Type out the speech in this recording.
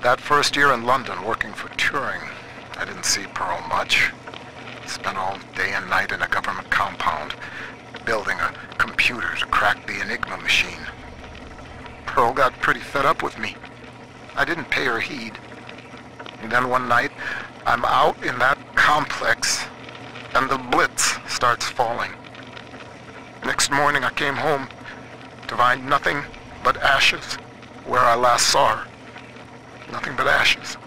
That first year in London working for Turing, I didn't see Pearl much. Spent all day and night in a government compound, building a computer to crack the Enigma machine. Pearl got pretty fed up with me. I didn't pay her heed. And then one night, I'm out in that complex, and the blitz starts falling. Next morning I came home to find nothing but ashes where I last saw her. Nothing but ashes.